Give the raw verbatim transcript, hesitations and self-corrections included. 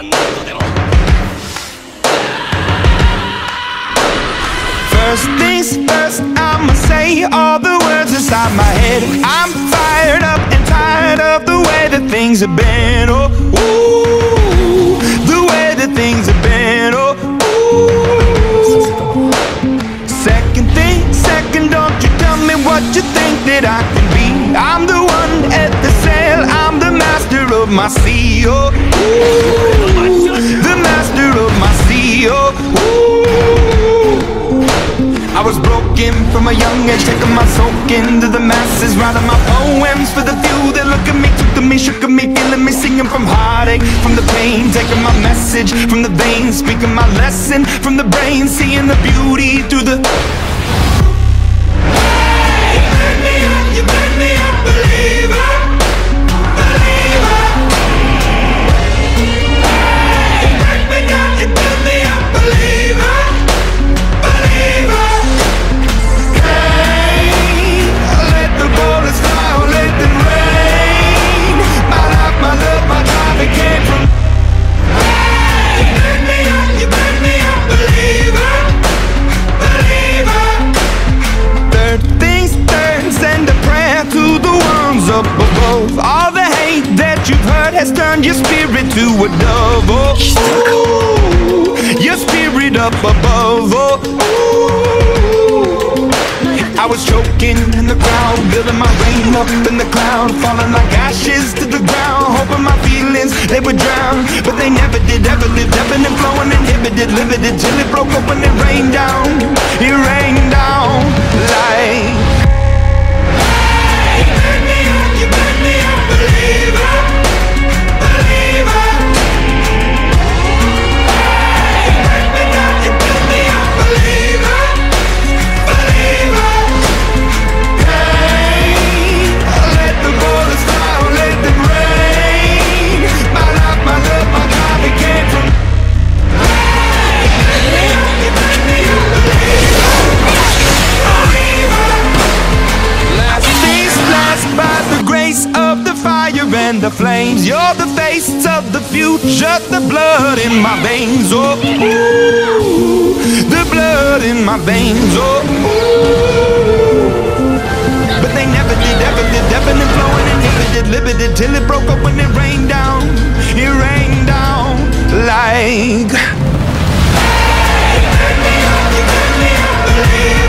First things first, I'ma say all the words inside my head. I'm fired up and tired of the way that things have been. Oh, ooh, the way that things have been. Oh, ooh. Second thing, second, don't you tell me what you think that I can be. I'm the one at the sail, I'm the master of my sea. Oh, ooh, the master of my sea. Oh, ooh. I was broken from a young age, taking my soak into the masses, writing my poems for the few that look at me, took to me, shook at me, feeling me, singing from heartache, from the pain, taking my message from the veins, speaking my lesson from the brain, seeing the beauty through the... Hey, you burn me up, you burn me up, believer, believer. Hey, you break me down, you build me up, believer, believer. Up above, all the hate that you've heard has turned your spirit to a dove. Oh, ooh, your spirit up above. Oh, ooh. I was choking in the crowd, building my rain up in the cloud, falling like ashes to the ground, hoping my feelings they would drown, but they never did. Ever lived, ebbing and flowing, inhibited, limited, till it broke open and rained down. It rained down like... Believer, believer. Hey, you break me down, you build me up, believer, believer. Hey, let the bullets fly, let them rain. My life, my love, my God, it came from. Hey, you burn me up, believer, believer. Last things last, by the grace of the fire and the flames, you're the face of the future, the blood in my veins. Oh, ooh, the blood in my veins. Oh, ooh. But they never did, ever did, ebbing and flowing, inhibited, limited, till it broke up when it rained down. It rained down like... Hey, you burn me up, you burn me up, believe.